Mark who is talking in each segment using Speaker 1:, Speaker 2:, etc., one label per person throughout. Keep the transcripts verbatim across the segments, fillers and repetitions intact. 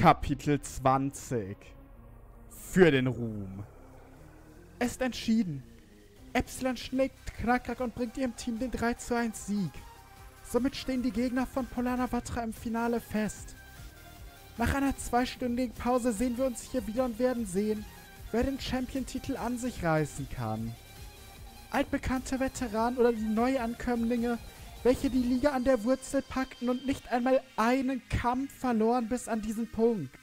Speaker 1: Kapitel zwanzig. Für den Ruhm. Es ist entschieden. Epsilon schlägt Knackrack und bringt ihrem Team den drei zu eins Sieg. Somit stehen die Gegner von Polana Vatra im Finale fest. Nach einer zweistündigen Pause sehen wir uns hier wieder und werden sehen, wer den Champion-Titel an sich reißen kann. Altbekannte Veteranen oder die Neuankömmlinge, welche die Liga an der Wurzel packten und nicht einmal einen Kampf verloren bis an diesen Punkt.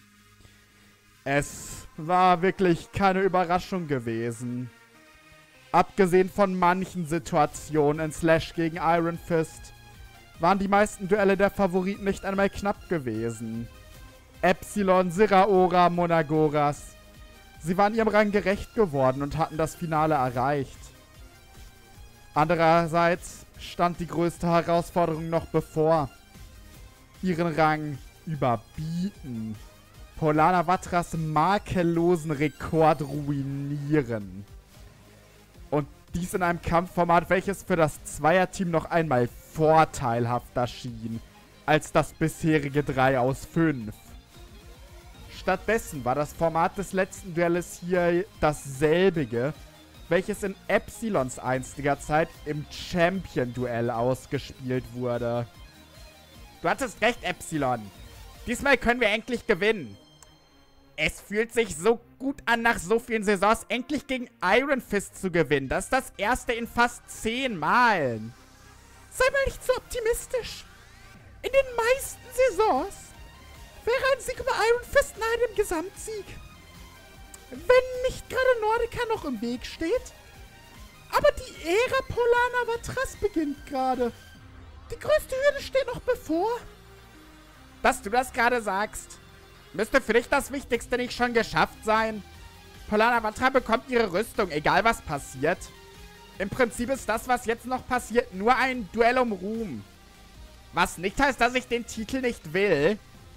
Speaker 1: Es war wirklich keine Überraschung gewesen. Abgesehen von manchen Situationen in Slash gegen Iron Fist, waren die meisten Duelle der Favoriten nicht einmal knapp gewesen. Epsilon, Zeraora, Monagoras, sie waren ihrem Rang gerecht geworden und hatten das Finale erreicht. Andererseits stand die größte Herausforderung noch bevor. Ihren Rang überbieten. Polana Vatras makellosen Rekord ruinieren. Und dies in einem Kampfformat, welches für das Zweierteam noch einmal vorteilhafter schien als das bisherige drei aus fünf. Stattdessen war das Format des letzten Duelles hier dasselbige, welches in Epsilons einstiger Zeit im Champion-Duell ausgespielt wurde. Du hattest recht, Epsilon. Diesmal können wir endlich gewinnen. Es fühlt sich so gut an, nach so vielen Saisons endlich gegen Iron Fist zu gewinnen. Das ist das erste in fast zehn Malen. Sei mal nicht so optimistisch. In den meisten Saisons wäre ein Sieg über Iron Fist nahe dem Gesamtsieg. Wenn nicht gerade Nordica noch im Weg steht. Aber die Ära Polana Vatras beginnt gerade. Die größte Hürde steht noch bevor. Dass du das gerade sagst, müsste für dich das Wichtigste nicht schon geschafft sein? Polana Vatra bekommt ihre Rüstung, egal was passiert. Im Prinzip ist das, was jetzt noch passiert, nur ein Duell um Ruhm. Was nicht heißt, dass ich den Titel nicht will.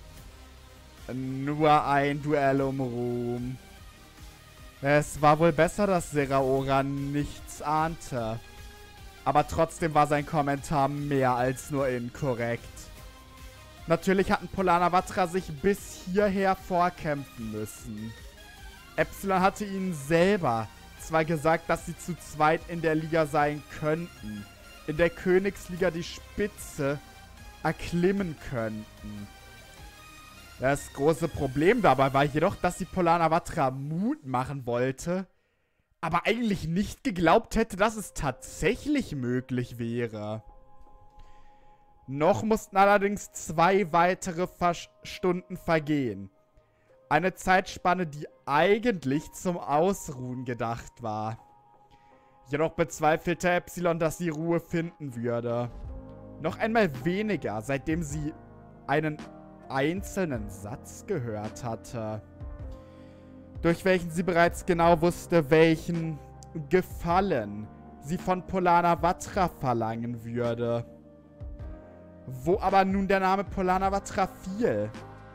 Speaker 1: Nur ein Duell um Ruhm. Es war wohl besser, dass Zeraora nichts ahnte. Aber trotzdem war sein Kommentar mehr als nur inkorrekt. Natürlich hatten Polana Vatra sich bis hierher vorkämpfen müssen. Epsilon hatte ihnen selber zwar gesagt, dass sie zu zweit in der Liga sein könnten, in der Königsliga die Spitze erklimmen könnten. Das große Problem dabei war jedoch, dass sie Polana Vatra Mut machen wollte, aber eigentlich nicht geglaubt hätte, dass es tatsächlich möglich wäre. Noch mussten allerdings zwei weitere Vers- Stunden vergehen. Eine Zeitspanne, die eigentlich zum Ausruhen gedacht war. Jedoch bezweifelte Epsilon, dass sie Ruhe finden würde. Noch einmal weniger, seitdem sie einen einzelnen Satz gehört hatte, durch welchen sie bereits genau wusste, welchen Gefallen sie von Polana Vatra verlangen würde. Wo aber nun der Name Polana Vatra fiel.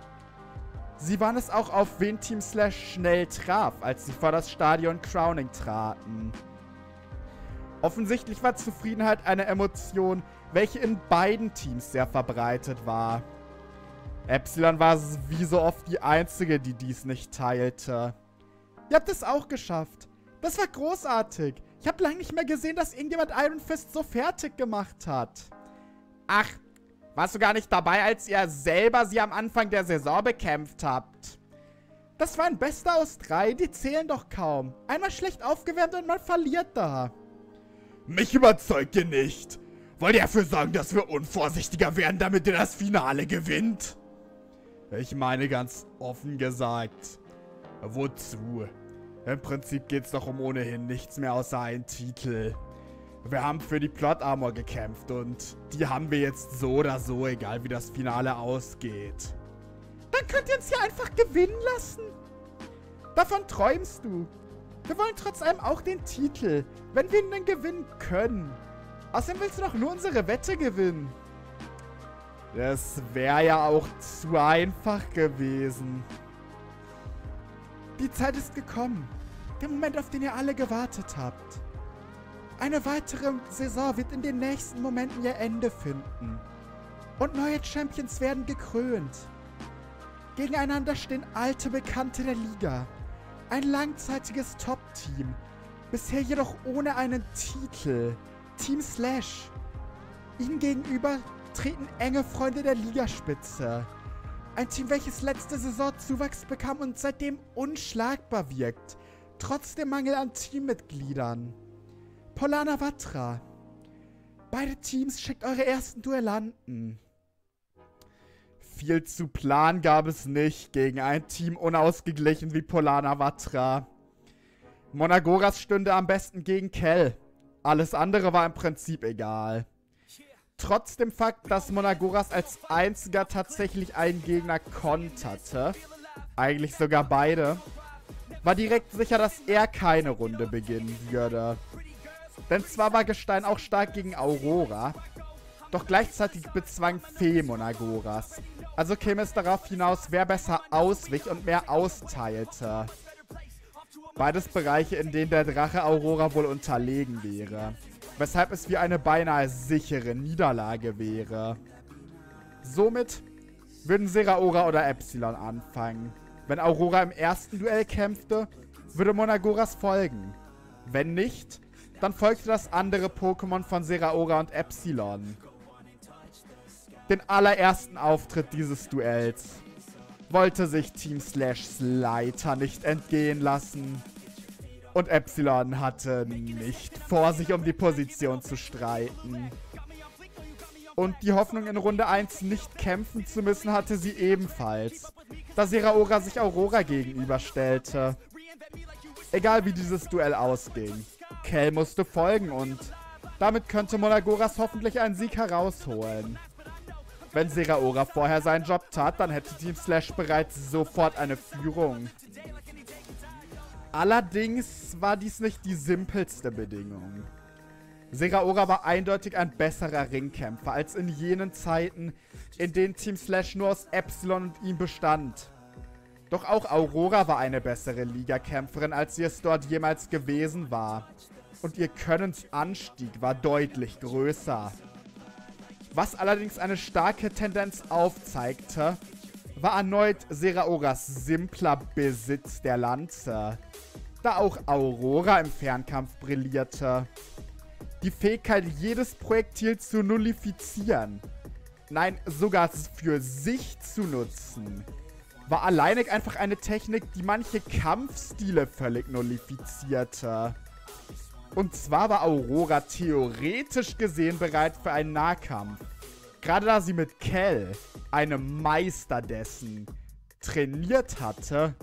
Speaker 1: Sie waren es auch, auf wen Team Slash schnell traf, als sie vor das Stadion Crowning traten. Offensichtlich war Zufriedenheit eine Emotion, welche in beiden Teams sehr verbreitet war. Epsilon war wie so oft die Einzige, die dies nicht teilte. Ihr habt es auch geschafft. Das war großartig. Ich habe lange nicht mehr gesehen, dass irgendjemand Iron Fist so fertig gemacht hat. Ach, warst du gar nicht dabei, als ihr selber sie am Anfang der Saison bekämpft habt? Das war ein Bester aus drei, die zählen doch kaum. Einmal schlecht aufgewärmt und man verliert da. Mich überzeugt ihr nicht. Wollt ihr dafür sorgen, dass wir unvorsichtiger werden, damit ihr das Finale gewinnt? Ich meine ganz offen gesagt. Wozu? Im Prinzip geht's doch um ohnehin nichts mehr außer einen Titel. Wir haben für die Plot Armor gekämpft und die haben wir jetzt so oder so, egal wie das Finale ausgeht. Dann könnt ihr uns ja einfach gewinnen lassen. Davon träumst du. Wir wollen trotz allem auch den Titel, wenn wir ihn denn gewinnen können. Außerdem willst du doch nur unsere Wette gewinnen. Das wäre ja auch zu einfach gewesen. Die Zeit ist gekommen. Der Moment, auf den ihr alle gewartet habt. Eine weitere Saison wird in den nächsten Momenten ihr Ende finden. Und neue Champions werden gekrönt. Gegeneinander stehen alte Bekannte der Liga. Ein langzeitiges Top-Team. Bisher jedoch ohne einen Titel. Team Slash. Ihnen gegenüber treten enge Freunde der Ligaspitze. Ein Team, welches letzte Saison Zuwachs bekam und seitdem unschlagbar wirkt. Trotz dem Mangel an Teammitgliedern. Polana Vatra. Beide Teams schickt eure ersten Duellanten. Viel zu planen gab es nicht gegen ein Team unausgeglichen wie Polana Vatra. Monagoras stünde am besten gegen Kell. Alles andere war im Prinzip egal. Trotz dem Fakt, dass Monagoras als einziger tatsächlich einen Gegner konterte, eigentlich sogar beide, war direkt sicher, dass er keine Runde beginnen würde. Denn zwar war Gestein auch stark gegen Aurora, doch gleichzeitig bezwang Fee Monagoras. Also käme es darauf hinaus, wer besser auswich und mehr austeilte. Beides Bereiche, in denen der Drache Aurora wohl unterlegen wäre. Weshalb es wie eine beinahe sichere Niederlage wäre. Somit würden Zeraora oder Epsilon anfangen. Wenn Aurora im ersten Duell kämpfte, würde Monagoras folgen. Wenn nicht, dann folgte das andere Pokémon von Zeraora und Epsilon. Den allerersten Auftritt dieses Duells wollte sich Team Slashs Leiter nicht entgehen lassen. Und Epsilon hatte nicht vor, sich um die Position zu streiten. Und die Hoffnung, in Runde eins nicht kämpfen zu müssen, hatte sie ebenfalls, da Zeraora sich Aurora gegenüberstellte. Egal wie dieses Duell ausging, Kell musste folgen und damit könnte Monagoras hoffentlich einen Sieg herausholen. Wenn Zeraora vorher seinen Job tat, dann hätte Team Slash bereits sofort eine Führung. Allerdings war dies nicht die simpelste Bedingung. Zeraora war eindeutig ein besserer Ringkämpfer als in jenen Zeiten, in denen Team Slash nur aus Epsilon und ihm bestand. Doch auch Aurora war eine bessere Ligakämpferin, als sie es dort jemals gewesen war. Und ihr Könnensanstieg war deutlich größer. Was allerdings eine starke Tendenz aufzeigte, war erneut Zeraoras simpler Besitz der Lanze, da auch Aurora im Fernkampf brillierte. Die Fähigkeit, jedes Projektil zu nullifizieren, nein, sogar für sich zu nutzen, war alleinig einfach eine Technik, die manche Kampfstile völlig nullifizierte. Und zwar war Aurora theoretisch gesehen bereit für einen Nahkampf. Gerade da sie mit Kell, einem Meister dessen, trainiert hatte.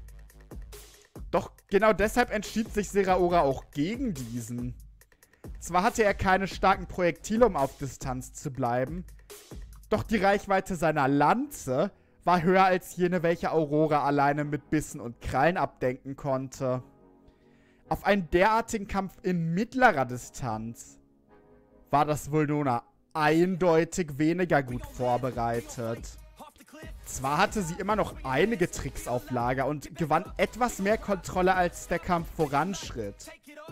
Speaker 1: Doch genau deshalb entschied sich Zeraora auch gegen diesen. Zwar hatte er keine starken Projektile, um auf Distanz zu bleiben, doch die Reichweite seiner Lanze war höher als jene, welche Aurora alleine mit Bissen und Krallen abdenken konnte. Auf einen derartigen Kampf in mittlerer Distanz war das Vulnona eindeutig weniger gut vorbereitet. Zwar hatte sie immer noch einige Tricks auf Lager und gewann etwas mehr Kontrolle, als der Kampf voranschritt.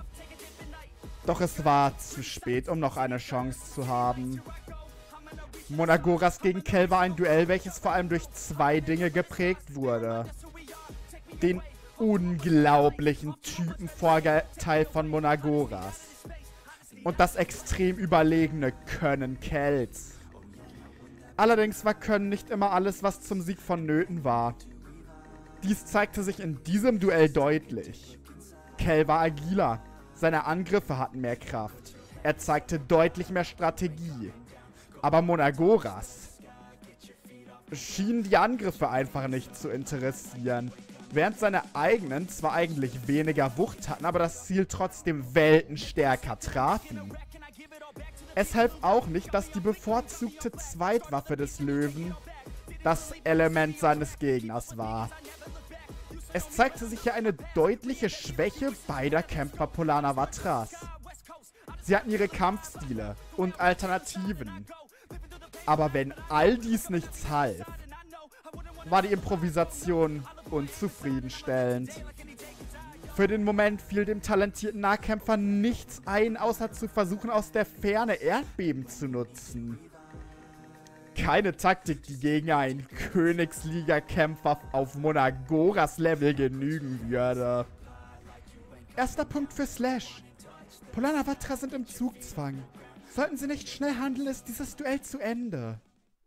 Speaker 1: Doch es war zu spät, um noch eine Chance zu haben. Monagoras gegen Kell war ein Duell, welches vor allem durch zwei Dinge geprägt wurde. Den unglaublichen Typenvorteil von Monagoras und das extrem überlegene Können Kells. Allerdings war Können nicht immer alles, was zum Sieg vonnöten war. Dies zeigte sich in diesem Duell deutlich. Kell war agiler, seine Angriffe hatten mehr Kraft, er zeigte deutlich mehr Strategie. Aber Monagoras schienen die Angriffe einfach nicht zu interessieren, während seine eigenen zwar eigentlich weniger Wucht hatten, aber das Ziel trotzdem weltenstärker trafen. Es half auch nicht, dass die bevorzugte Zweitwaffe des Löwen das Element seines Gegners war. Es zeigte sich hier eine deutliche Schwäche beider Kämpfer Polana Vatras. Sie hatten ihre Kampfstile und Alternativen. Aber wenn all dies nichts half, war die Improvisation unzufriedenstellend. Für den Moment fiel dem talentierten Nahkämpfer nichts ein, außer zu versuchen, aus der Ferne Erdbeben zu nutzen. keine Taktik, die gegen einen Königsliga-Kämpfer auf Monagoras Level genügen würde. Erster Punkt für Slash. Polana Vatra sind im Zugzwang. Sollten sie nicht schnell handeln, ist dieses Duell zu Ende.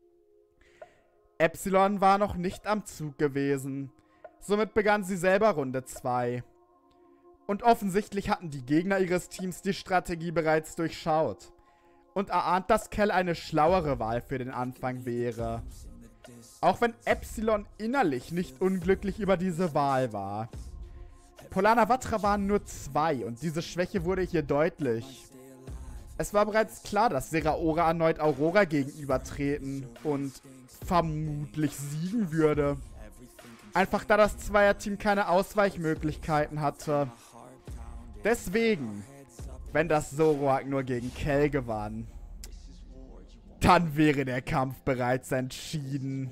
Speaker 1: Epsilon war noch nicht am Zug gewesen. Somit begann sie selber Runde zwei. Und offensichtlich hatten die Gegner ihres Teams die Strategie bereits durchschaut. Und erahnt, dass Kel eine schlauere Wahl für den Anfang wäre. Auch wenn Epsilon innerlich nicht unglücklich über diese Wahl war. Polana Vatra waren nur zwei und diese Schwäche wurde hier deutlich. Es war bereits klar, dass Zeraora erneut Aurora gegenübertreten und vermutlich siegen würde. Einfach da das Zweierteam keine Ausweichmöglichkeiten hatte. Deswegen, wenn das Zoroark nur gegen Kel gewann, dann wäre der Kampf bereits entschieden.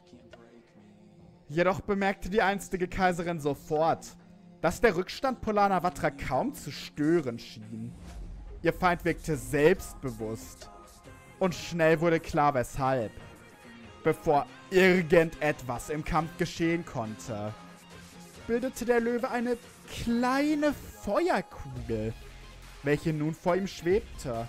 Speaker 1: Jedoch bemerkte die einstige Kaiserin sofort, dass der Rückstand Polana Vatra kaum zu stören schien. Ihr Feind wirkte selbstbewusst. Und schnell wurde klar, weshalb. Bevor irgendetwas im Kampf geschehen konnte, bildete der Löwe eine kleine Feuerkugel, welche nun vor ihm schwebte.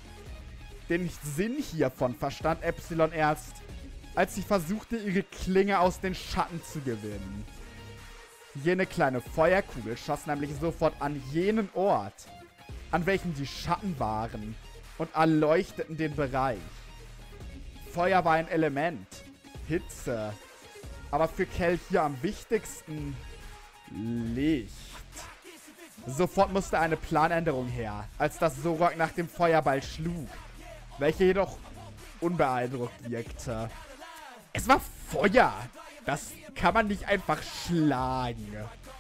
Speaker 1: Den Sinn hiervon verstand Epsilon erst, als sie versuchte, ihre Klinge aus den Schatten zu gewinnen. Jene kleine Feuerkugel schoss nämlich sofort an jenen Ort, an welchem die Schatten waren, und erleuchteten den Bereich. Feuer war ein Element, Hitze, aber für Kel hier am wichtigsten Licht. Sofort musste eine Planänderung her, als das Zoroark nach dem Feuerball schlug, welcher jedoch unbeeindruckt wirkte. Es war Feuer! Das kann man nicht einfach schlagen.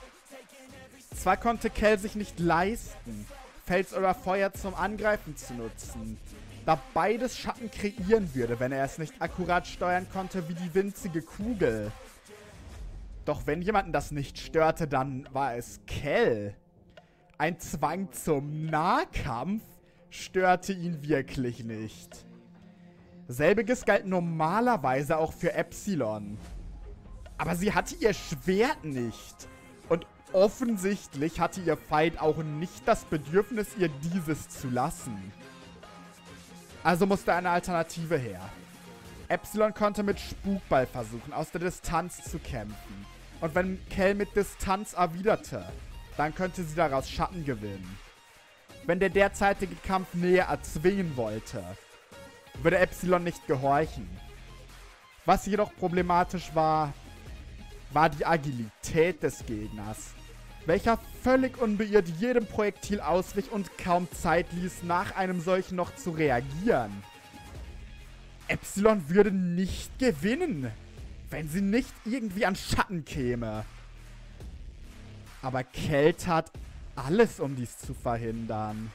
Speaker 1: Zwar konnte Kel sich nicht leisten, Fels oder Feuer zum Angreifen zu nutzen, da beides Schatten kreieren würde, wenn er es nicht akkurat steuern konnte wie die winzige Kugel. Doch wenn jemanden das nicht störte, dann war es Kel. Ein Zwang zum Nahkampf störte ihn wirklich nicht. Selbiges galt normalerweise auch für Epsilon. Aber sie hatte ihr Schwert nicht. Und offensichtlich hatte ihr Feind auch nicht das Bedürfnis, ihr dieses zu lassen. Also musste eine Alternative her. Epsilon konnte mit Spukball versuchen, aus der Distanz zu kämpfen. Und wenn Kel mit Distanz erwiderte, dann könnte sie daraus Schatten gewinnen. Wenn der derzeitige Kampf Nähe erzwingen wollte, würde Epsilon nicht gehorchen. Was jedoch problematisch war, war die Agilität des Gegners, welcher völlig unbeirrt jedem Projektil auswich und kaum Zeit ließ, nach einem solchen noch zu reagieren. Epsilon würde nicht gewinnen, wenn sie nicht irgendwie an Schatten käme. Aber Kel tat alles, um dies zu verhindern.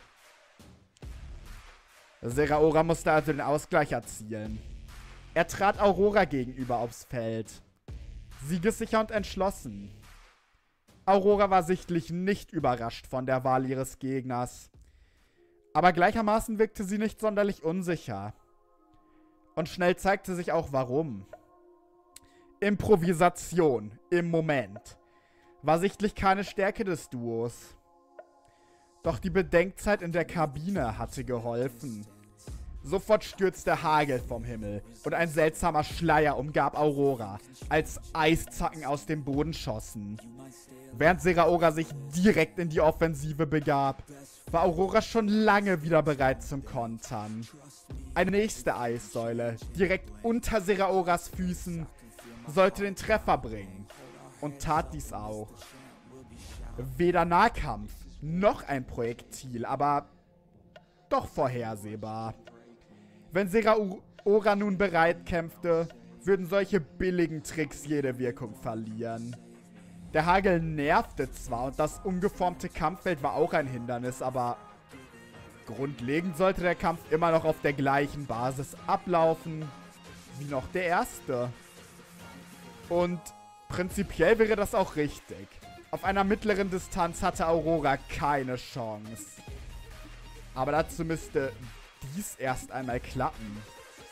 Speaker 1: Zeraora musste also den Ausgleich erzielen. Er trat Aurora gegenüber aufs Feld. Siegessicher und entschlossen. Aurora war sichtlich nicht überrascht von der Wahl ihres Gegners. Aber gleichermaßen wirkte sie nicht sonderlich unsicher. Und schnell zeigte sich auch warum. Improvisation im Moment war sichtlich keine Stärke des Duos. Doch die Bedenkzeit in der Kabine hatte geholfen. Sofort stürzte Hagel vom Himmel und ein seltsamer Schleier umgab Aurora, als Eiszacken aus dem Boden schossen. Während Zeraora sich direkt in die Offensive begab, war Aurora schon lange wieder bereit zum Kontern. Eine nächste Eissäule, direkt unter Zeraoras Füßen, sollte den Treffer bringen. Und tat dies auch. Weder Nahkampf, noch ein Projektil, aber doch vorhersehbar. Wenn Zeraora nun bereit kämpfte, würden solche billigen Tricks jede Wirkung verlieren. Der Hagel nervte zwar und das umgeformte Kampffeld war auch ein Hindernis, aber grundlegend sollte der Kampf immer noch auf der gleichen Basis ablaufen wie noch der erste. Und prinzipiell wäre das auch richtig. Auf einer mittleren Distanz hatte Aurora keine Chance. Aber dazu müsste dies erst einmal klappen.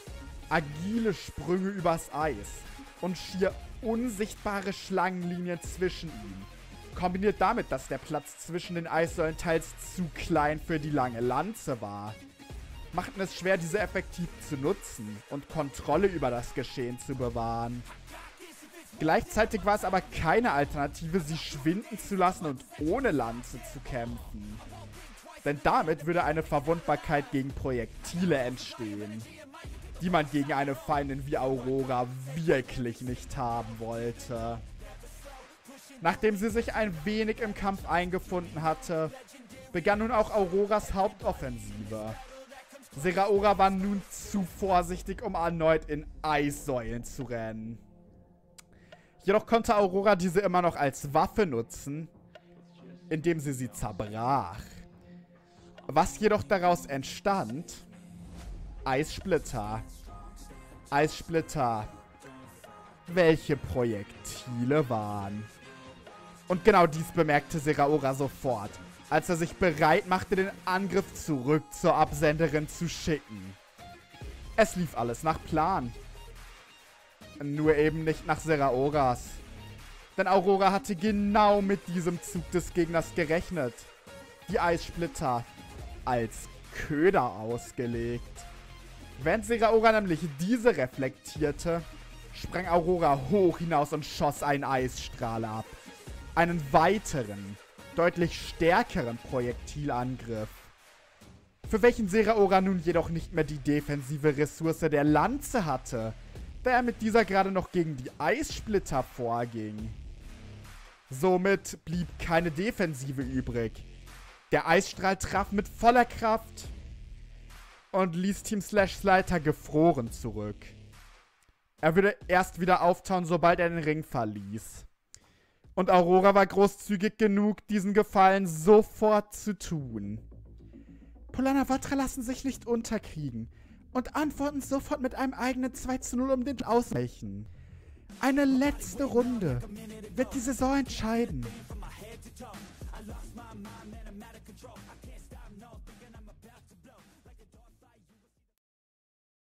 Speaker 1: agile Sprünge übers Eis und schier unsichtbare Schlangenlinien zwischen ihnen. Kombiniert damit, dass der Platz zwischen den Eissäulen teils zu klein für die lange Lanze war, machten es schwer, diese effektiv zu nutzen und Kontrolle über das Geschehen zu bewahren. Gleichzeitig war es aber keine Alternative, sie schwinden zu lassen und ohne Lanze zu kämpfen. Denn damit würde eine Verwundbarkeit gegen Projektile entstehen, die man gegen eine Feindin wie Aurora wirklich nicht haben wollte. Nachdem sie sich ein wenig im Kampf eingefunden hatte, begann nun auch Auroras Hauptoffensive. Zeraora war nun zu vorsichtig, um erneut in Eissäulen zu rennen. Jedoch konnte Aurora diese immer noch als Waffe nutzen, indem sie sie zerbrach. Was jedoch daraus entstand: Eissplitter. Eissplitter. Welche Projektile waren. Und genau dies bemerkte Zeraora sofort, als er sich bereit machte, den Angriff zurück zur Absenderin zu schicken. Es lief alles nach Plan. Nur eben nicht nach Zeraoras. Denn Aurora hatte genau mit diesem Zug des Gegners gerechnet. Die Eissplitter als Köder ausgelegt. Wenn Zeraora nämlich diese reflektierte, sprang Aurora hoch hinaus und schoss einen Eisstrahl ab. Einen weiteren, deutlich stärkeren Projektilangriff. Für welchen Zeraora nun jedoch nicht mehr die defensive Ressource der Lanze hatte, da er mit dieser gerade noch gegen die Eissplitter vorging. Somit blieb keine Defensive übrig. Der Eisstrahl traf mit voller Kraft und ließ Team Slash Slider gefroren zurück. Er würde erst wieder auftauen, sobald er den Ring verließ. Und Aurora war großzügig genug, diesen Gefallen sofort zu tun. Polana Vatra lassen sich nicht unterkriegen und antworten sofort mit einem eigenen zwei zu null, um den Ausweichen. Eine letzte Runde wird die Saison entscheiden.